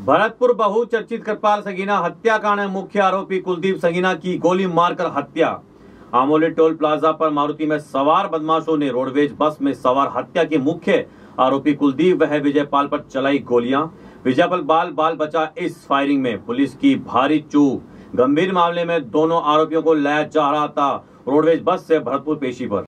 भरतपुर बहुचर्चित कृपाल संगीना हत्याकांड में मुख्य आरोपी कुलदीप संगीना की गोली मारकर हत्या। आमोली टोल प्लाजा पर मारुति में सवार बदमाशों ने रोडवेज बस में सवार हत्या के मुख्य आरोपी कुलदीप व विजयपाल पर चलाई गोलियां। विजयपाल बाल बचा इस फायरिंग में। पुलिस की भारी चूक। गंभीर मामले में दोनों आरोपियों को लाया जा रहा था रोडवेज बस से भरतपुर पेशी पर।